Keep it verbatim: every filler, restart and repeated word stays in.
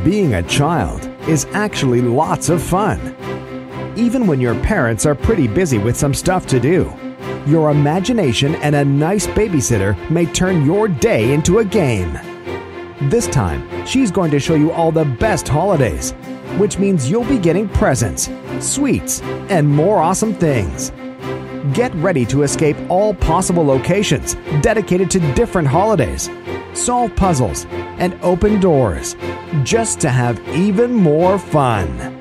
Being a child is actually lots of fun. Even when your parents are pretty busy with some stuff to do, your imagination and a nice babysitter may turn your day into a game. This time, she's going to show you all the best holidays, which means you'll be getting presents, sweets, and more awesome things. Get ready to escape all possible locations dedicated to different holidays, solve puzzles, and open doors, just to have even more fun.